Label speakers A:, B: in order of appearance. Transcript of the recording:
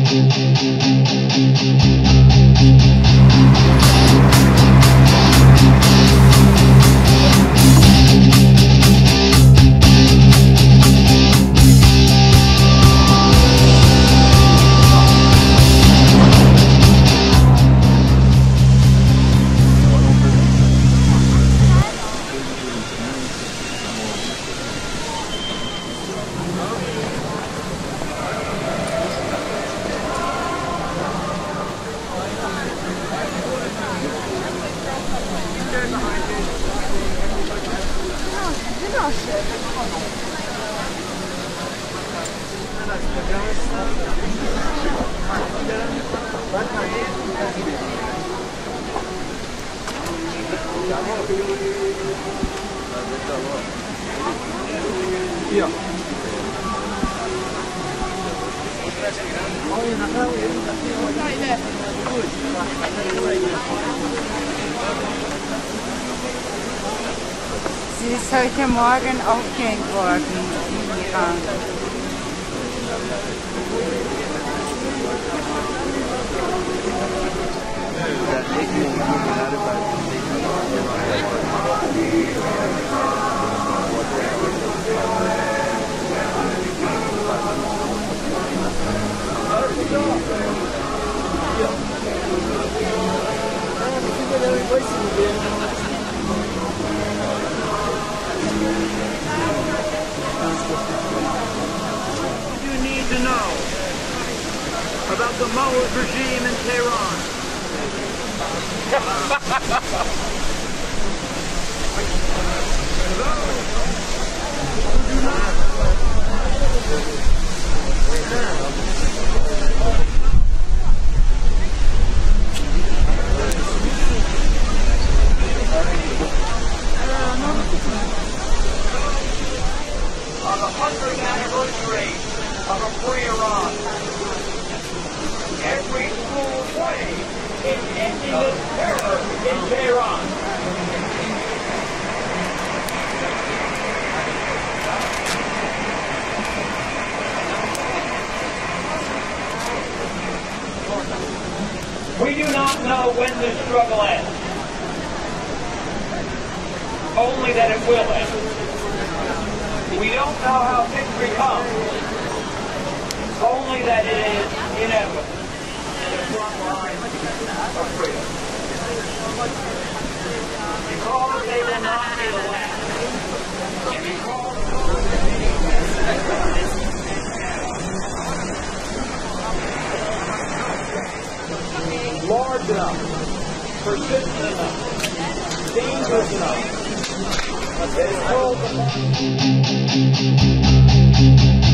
A: Ja.
B: Sie ist heute Morgen aufgehängt worden im Iran.
C: You need to know about the Mawad regime in Tehran. On the 100th anniversary of a free Iran, every school's way in ending this terror in Tehran. We do not know when this struggle ends, only that it will end. We don't know how victory comes, only that it is inevitable. In the front line of freedom. Because they will not be the last. And because large enough, persistent enough, dangerous enough, but they hold the